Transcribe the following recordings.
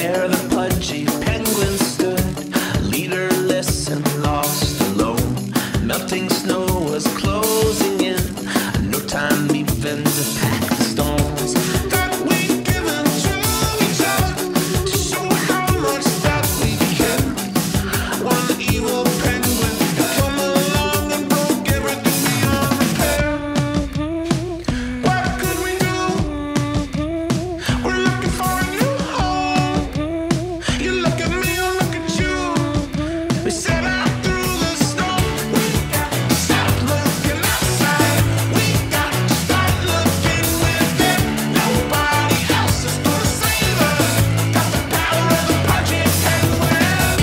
There the pudgy penguin stood, leaderless and lost alone. Melting snow was closing in, no time even to pack the stones that we'd given to each other to show how much that we care. One evil penguin had come along and broke everything beyond repair. What could we do? We're looking for a new home. You look at me, I look at you. We set out through the snow. We got to stop looking outside. We got to start looking within. Nobody else is gonna save us. Got the power of the Pudgy penguin.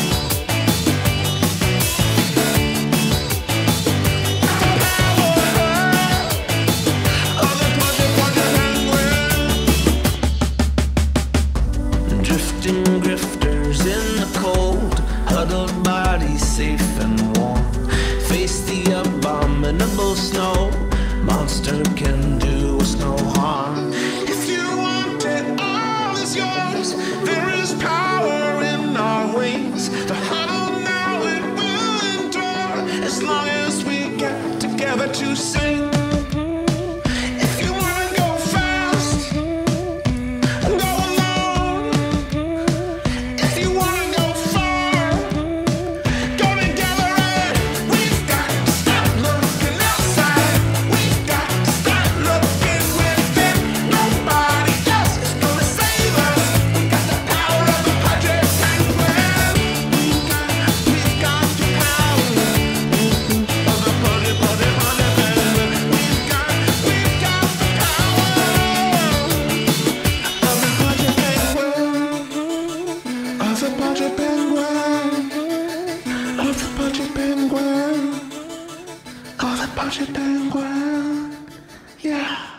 Drifting grifters in the cold, huddled bodies safe and warm. Face the abominable snow, monster can do us no harm. If you want it, all is yours. There is power in our wings. The huddle now, it will endure as long as we get together to sing. If you wanna go fast, go alone. If you wanna go far, go together. And we've got to stop looking outside. We've got to start looking within. Nobody else is gonna save us. We got the power of the Pudgy penguin. We've got the power of the Pudgy penguin. We've got the power of the Pudgy penguin. Of the Pudgy penguin. Of the Pudgy penguin. Of the Pudgy penguin. Yeah.